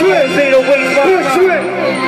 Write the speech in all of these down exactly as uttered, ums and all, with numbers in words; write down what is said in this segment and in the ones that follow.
Bushwick, they don't waste my Bushwick.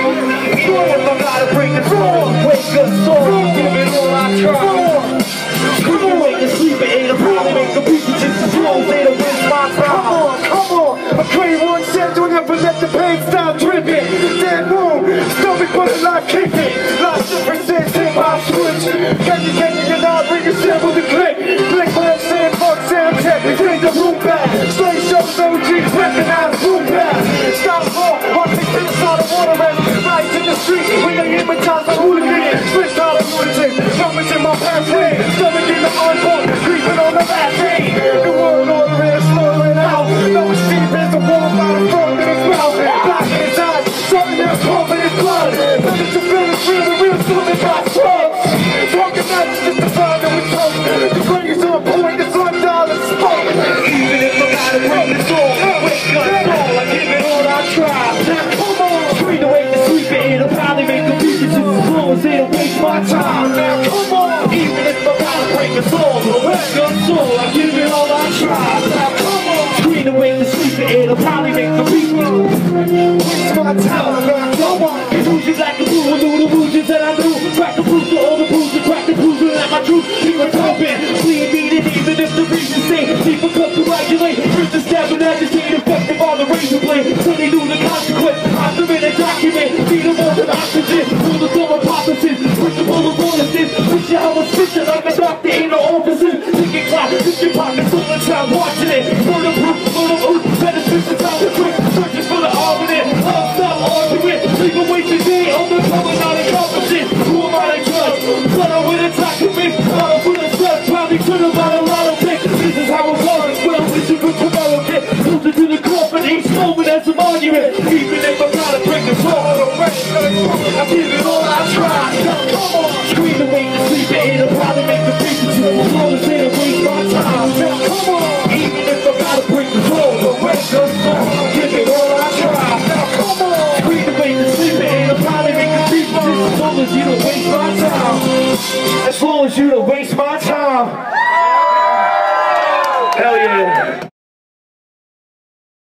If I gotta break the floor, wake up, soar, give it all I try. Come on, wake the sleeper, ain't a problem, make the people just as slow, they don't waste my time. Come on, come on, a great one said don't ever let the pain stop dripping. Dead room, stomach buzzing like kicking. Lost differences, hip hop switch. Can you get me and I'll bring a sample to click. Click my sand, fuck sound tech, bring the room back. Straight shows O Gs, recognize room back. Stop all, watch me finish on the water and right in the street. When they hypnotize the hooligan, switch out of lunatic. Numbers in my pathway, stomach in the unborn, creeping on the last day. The world order is slowing out. No esteem is the wall by the front in his mouth. Black in his eyes, something that's pumping his blood. Nothing to feel is real, the real swimming by slugs. Talking nights is just the sound that we toast. The greatest on point, the sun dollar spoke. Even if I gotta break the soul, wake up, soul, I give it all I try. Now come on, screen away the sleeping, it'll probably make the people just as slow as they don't waste my time. Now come on, even if I gotta break the soul, wake up, soul, I give it all I try. Now come on, screen away the sleeping, it'll probably make the people waste my time. Now come on, illusions like the blue, and do the illusions that I do. Crack the blues to all the blues, and crack the blues, and let my truth keep a thumping. Bleed needed, even if the reason stay deeper cut to regulate. First the stab and agitate, effective on the razor blade. So they knew the consequence. I'm the minute document, need them more than oxygen. Full of dumb hypothesis, principle of bonuses. Wish you how a stitcher like a doctor in the offices. Thinking clock, pick your pockets, all the time watching it. Murder proof, murder oof, benefits the time to quick. Searching for the argument, love stop argument. Leave a waste of day, on the public not incompetent. Who am I to judge? But I would attack me, I would have said, probably could have had a lot of pick. This is how it was, well, we should go to America. Closer to the coffin, each moment as a monument. Even if I gotta break the soul, I give it all I try. Come on, scream to make the sleeper, it'll probably make the people just as slow as they don't waste my time. Now come on, even if I gotta break the soul, wake the soul, give it all I try. Now come on, scream to make the sleeper, it'll probably make the people just as slow as you don't waste my time. As long as you don't waste my time.